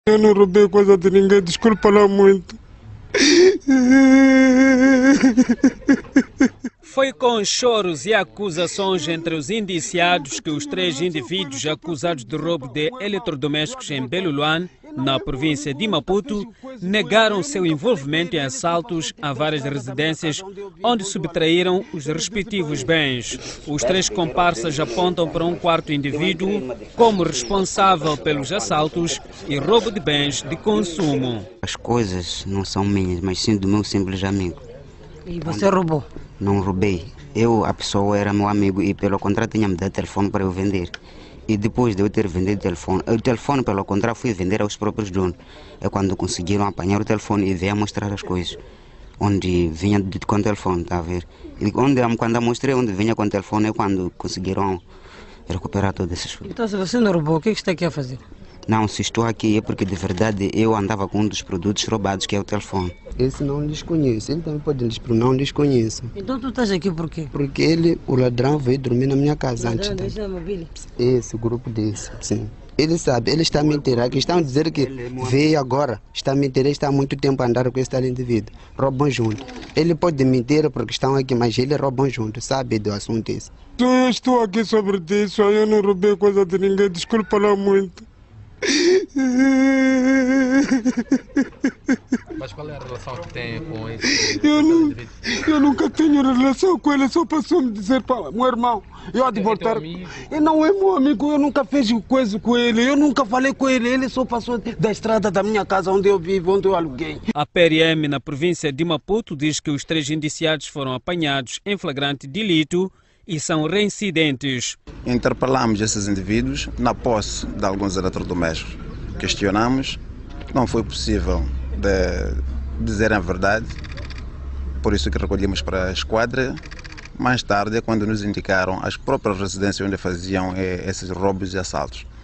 Eu não roubei coisa de ninguém, desculpa lá muito. Foi com choros e acusações entre os indiciados que os 3 indivíduos acusados de roubo de eletrodomésticos em Beluluan, na província de Maputo, negaram seu envolvimento em assaltos a várias residências, onde subtraíram os respectivos bens. Os 3 comparsas apontam para um quarto indivíduo como responsável pelos assaltos e roubo de bens de consumo. As coisas não são minhas, mas sim do meu simples amigo. E você roubou? Não roubei. A pessoa era meu amigo e pelo contrário tinha me dado telefone para eu vender. E depois de eu ter vendido o telefone pelo contrário fui vender aos próprios donos. É quando conseguiram apanhar o telefone e veio a mostrar as coisas. Onde vinha com o telefone, está a ver? E quando eu mostrei onde vinha com o telefone é quando conseguiram recuperar todas essas coisas. Então se você não roubou, o que você está aqui a fazer? Não, se estou aqui é porque de verdade eu andava com um dos produtos roubados que é o telefone. Esse não lhes conheço, ele também pode dizer, não lhes conheço. Então tu estás aqui por quê? Porque o ladrão veio dormir na minha casa antes. Deixa a mobília? Esse, o grupo desse, sim. Ele sabe, ele está a mentir. Aqui estão a dizer que veio agora, está a mentir, ele está há muito tempo a andar com esse tal indivíduo. Roubam junto. Ele pode mentir porque estão aqui, mas ele roubam junto, sabe do assunto esse. Eu estou aqui sobre isso, eu não roubei coisa de ninguém, desculpa lá muito. Mas qual é a relação que tem com esse indivíduo? Eu nunca tenho relação com ele, só passou me dizer para meu irmão. Eu há de voltar. Ele não é meu amigo, eu nunca fiz coisa com ele, eu nunca falei com ele, ele só passou da estrada da minha casa onde eu vivo, onde eu aluguei. A PRM na província de Maputo diz que os 3 indiciados foram apanhados em flagrante delito e são reincidentes. Interpelamos esses indivíduos na posse de alguns eletrodomésticos. Questionamos, não foi possível dizer a verdade, por isso que recolhemos para a esquadra. Mais tarde é quando nos indicaram as próprias residências onde faziam esses roubos e assaltos.